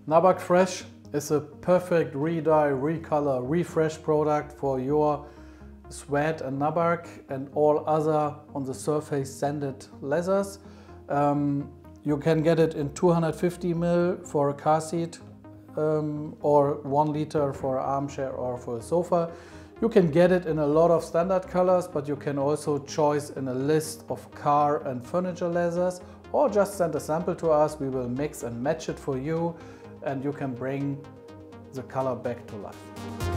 Nubuk Fresh is a perfect re-dye, recolor, refresh product for your suede and Nubuk and all other on the surface sanded leathers. You can get it in 250 ml for a car seat or 1 liter for an armchair or for a sofa. You can get it in a lot of standard colors, but you can also choose in a list of car and furniture leathers, or just send a sample to us. We will mix and match it for you, and you can bring the color back to life.